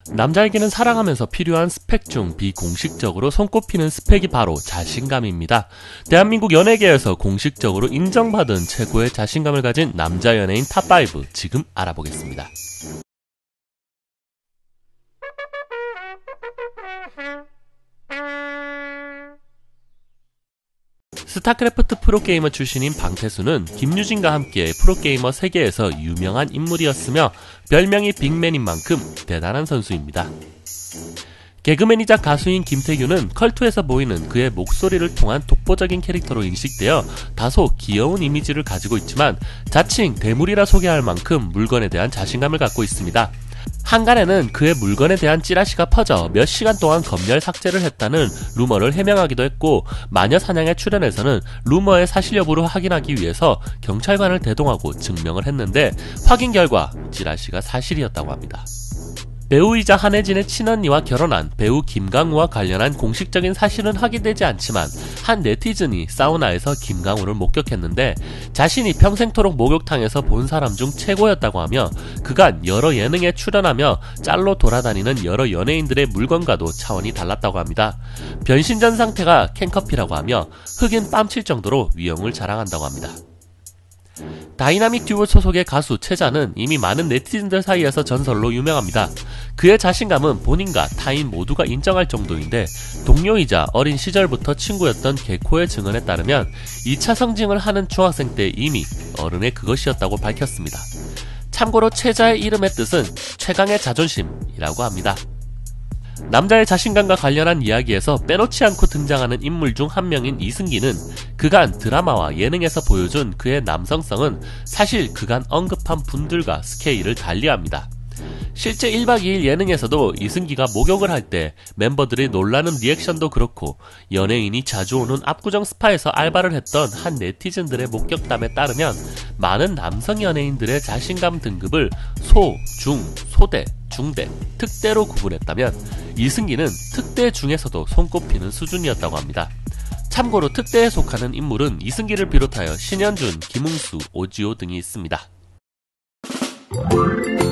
남자에게는 사랑하면서 필요한 스펙 중 비공식적으로 손꼽히는 스펙이 바로 자신감입니다. 대한민국 연예계에서 공식적으로 인정받은 최고의 자신감을 가진 남자 연예인 탑5 지금 알아보겠습니다. 스타크래프트 프로게이머 출신인 방태수는 김유진과 함께 프로게이머 세계에서 유명한 인물이었으며 별명이 빅맨인 만큼 대단한 선수입니다. 개그맨이자 가수인 김태규는 컬투에서 보이는 그의 목소리를 통한 독보적인 캐릭터로 인식되어 다소 귀여운 이미지를 가지고 있지만 자칭 대물이라 소개할 만큼 물건에 대한 자신감을 갖고 있습니다. 한간에는 그의 물건에 대한 찌라시가 퍼져 몇 시간 동안 검열 삭제를 했다는 루머를 해명하기도 했고, 마녀사냥에 출연해서는 루머의 사실 여부를 확인하기 위해서 경찰관을 대동하고 증명을 했는데 확인 결과 찌라시가 사실이었다고 합니다. 배우이자 한혜진의 친언니와 결혼한 배우 김강우와 관련한 공식적인 사실은 확인되지 않지만 한 네티즌이 사우나에서 김강우를 목격했는데 자신이 평생토록 목욕탕에서 본 사람 중 최고였다고 하며 그간 여러 예능에 출연하며 짤로 돌아다니는 여러 연예인들의 물건과도 차원이 달랐다고 합니다. 변신 전 상태가 캔커피라고 하며 흑인 뺨칠 정도로 위용을 자랑한다고 합니다. 다이나믹 듀오 소속의 가수 최자는 이미 많은 네티즌들 사이에서 전설로 유명합니다. 그의 자신감은 본인과 타인 모두가 인정할 정도인데 동료이자 어린 시절부터 친구였던 개코의 증언에 따르면 2차 성징을 하는 중학생 때 이미 어른의 그것이었다고 밝혔습니다. 참고로 최자의 이름의 뜻은 최강의 자존심이라고 합니다. 남자의 자신감과 관련한 이야기에서 빼놓지 않고 등장하는 인물 중 한 명인 이승기는 그간 드라마와 예능에서 보여준 그의 남성성은 사실 그간 언급한 분들과 스케일을 달리합니다. 실제 1박 2일 예능에서도 이승기가 목욕을 할 때 멤버들이 놀라는 리액션도 그렇고 연예인이 자주 오는 압구정 스파에서 알바를 했던 한 네티즌들의 목격담에 따르면 많은 남성 연예인들의 자신감 등급을 소, 중, 소대, 중대, 특대로 구분했다면 이승기는 특대 중에서도 손꼽히는 수준이었다고 합니다. 참고로 특대에 속하는 인물은 이승기를 비롯하여 신현준, 김웅수, 오지호 등이 있습니다.